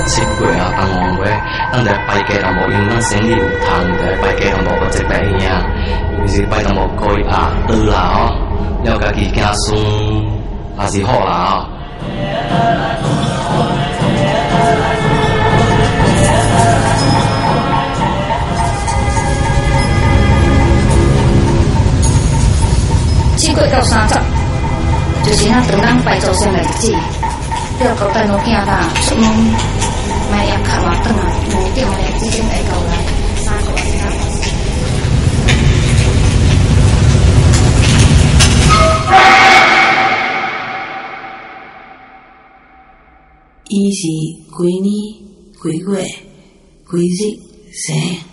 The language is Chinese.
7月啊，当晚月，咱在拜家人无用，咱生意有通，在拜家人无一白兄，因为是拜人无可以啊，好啦哦，了家己子孙也是好啦哦。 7月到30，就是咱长人拜祖先的日子。要交代老囝啦，出门卖也较晚转啊，5点嘞之前会到来。 伊是几年几月几日生？